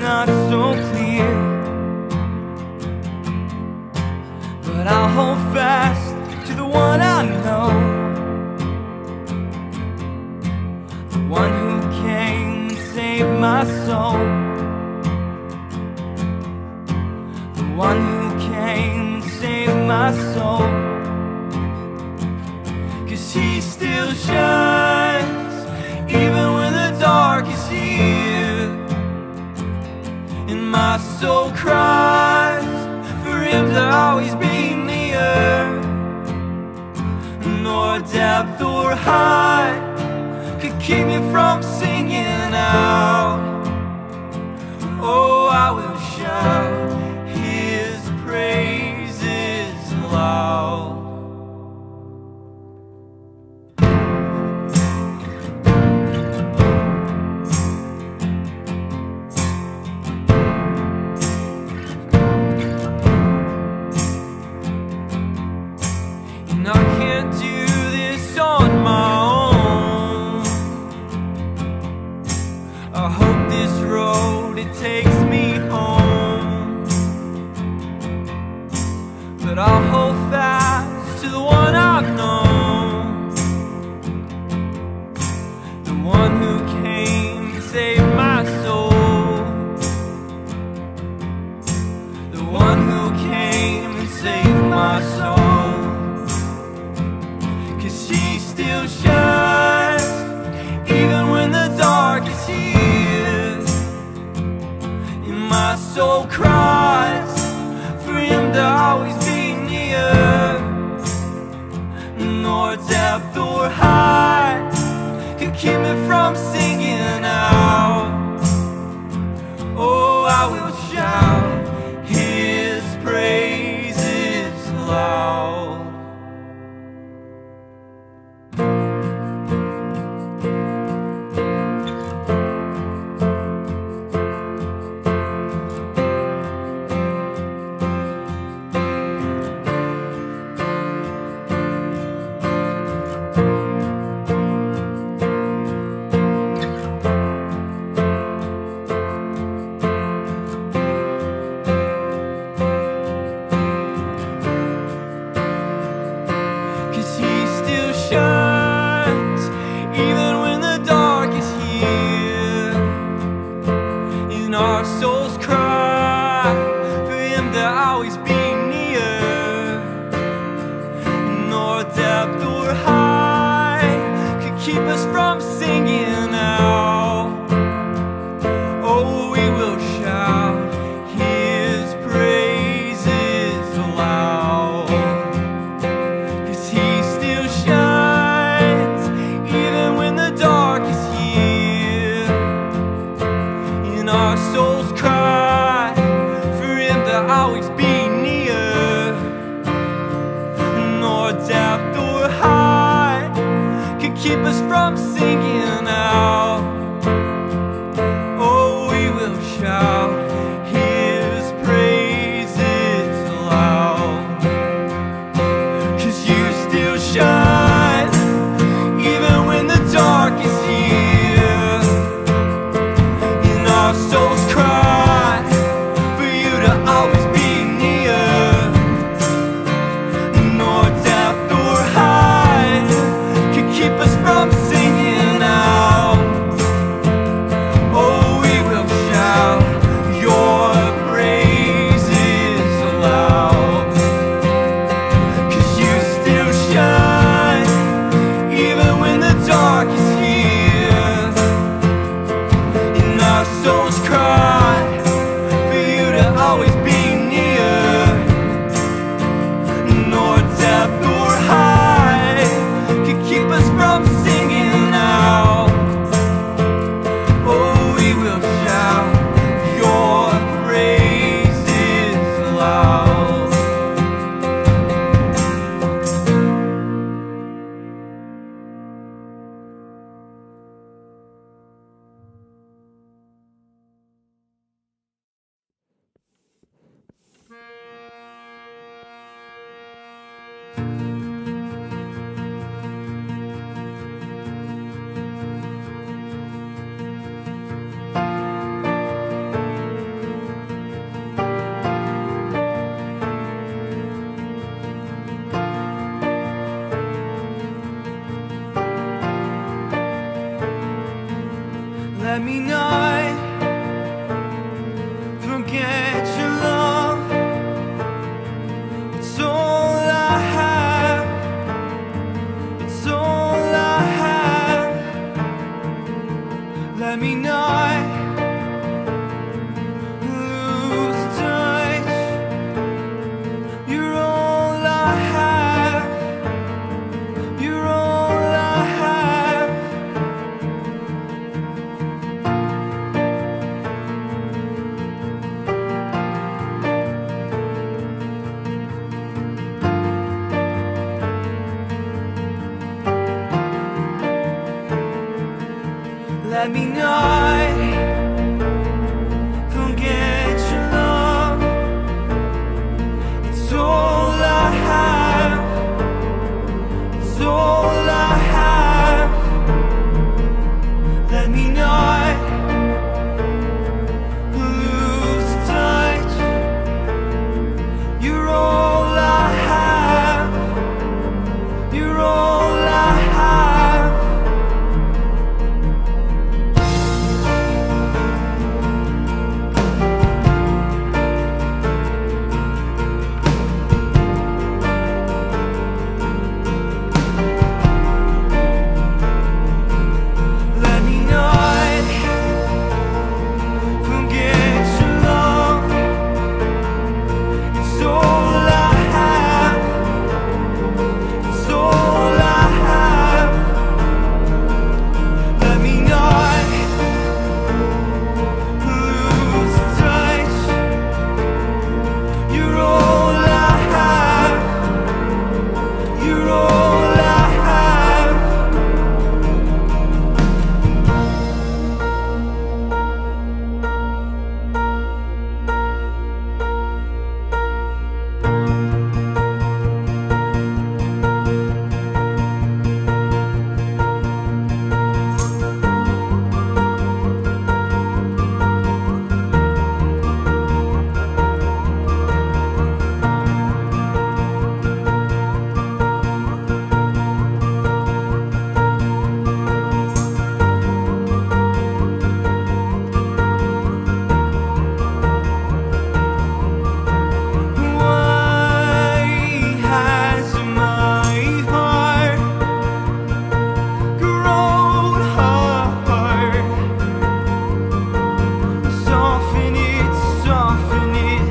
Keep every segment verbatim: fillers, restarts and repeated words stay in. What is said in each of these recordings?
not so clear, but I'll hold fast to the one I know, the one who came and saved my soul, the one who came and saved my soul. 'Cause he still shines even when the dark is here, and my soul cries for him to always be near. Nor depth or height could keep me from singing out. Oh, I will shout his praises loud. I can't do this on my own. I hope this road, it takes me home, but I'll hold fast to the one I've known, the one who came and saved my soul, the one who came and saved my soul. He still shines even when the dark is here, and my soul cries for him to always be near. Nor depth or height could keep me from singing out. Oh, I will shout his praises loud. Our souls cry for him to always be near. Nor depth or height could keep us from singing out. Oh, we will shout his praises aloud. 'Cause he still shines even when the dark is here, and our souls cry for him to always be near. Nor depth or height could keep us from singing out. Oh, we will shout his praises loud. 'Cause you still shine even when the dark is here, and our souls cry for you to always be near. Nor depth or height could keep us from singing out. Oh, we will shout your praises aloud. 'Cause you still shine even when the dark is here, and our souls cry for you to always be near. Nor depth or height could keep us from singing out. Oh, we will shout your praises loud. me not forget your love. It's all I have. It's all I have. Let me not lose touch. You're all I have. You're all I have. Let me not forget your love. It's all I have. It's all I have. Let me not lose touch. You're all I have. You're all I have. Let me not forget your love. It's all I have. It's all I have. Let me not lose touch. You're all I have. You're all I have. Why has my heart grown hard? Soften it, soften it.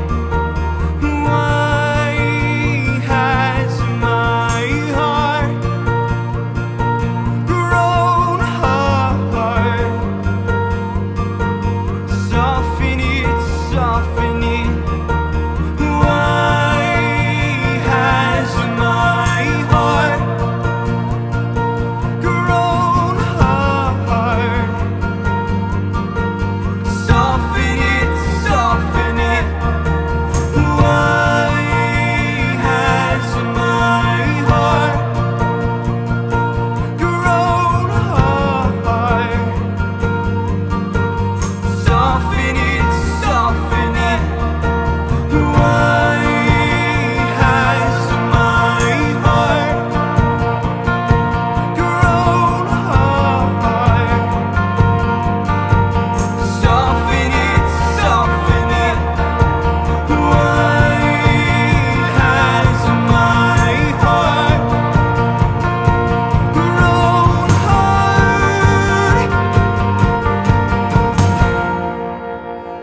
Why has my heart grown hard? Soften it, soften it. Why has my heart grown hard? Soften it, soften it. Why has my heart grown hard? Soften it, soften it. Why has my heart grown hard? Soften it, soften it. Why has my heart grown hard?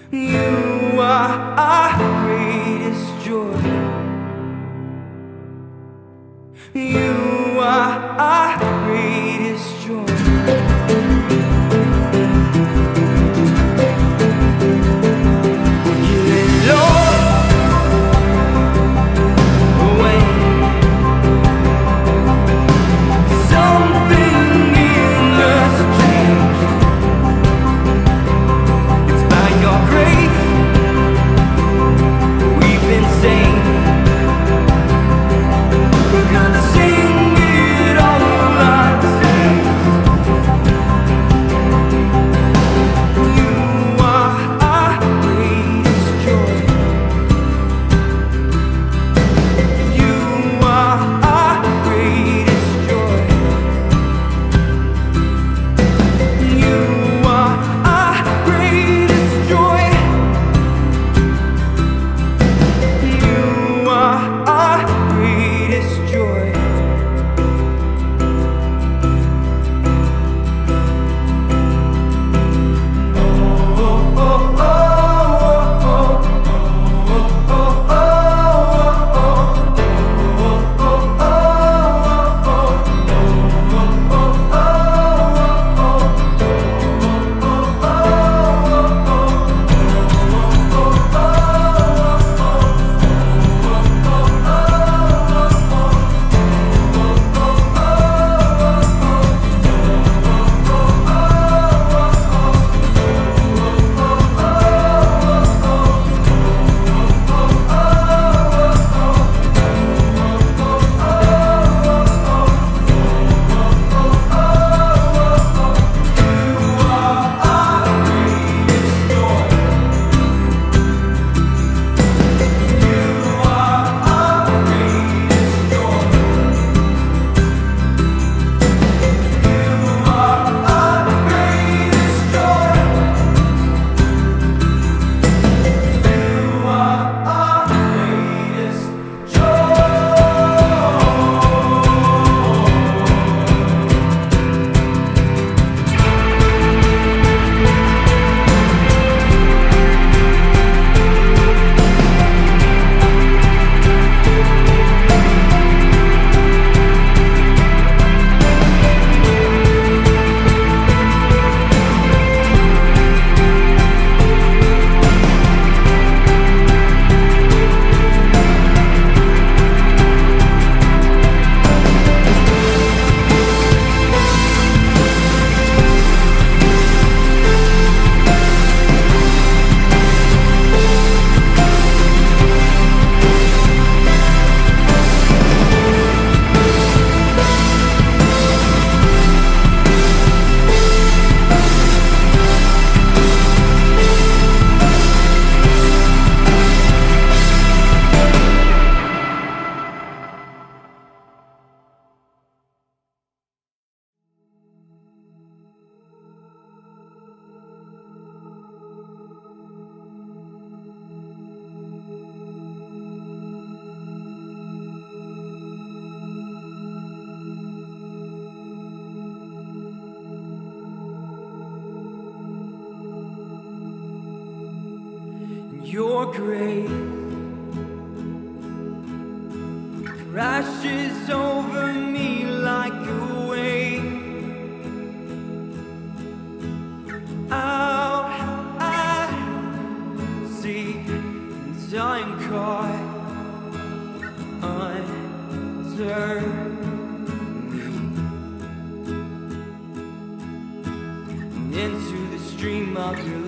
You are our greatest joy. You are our greatest joy. Your grace crashes over me like a wave. Out I see, and I'm caught under me, and into the stream of your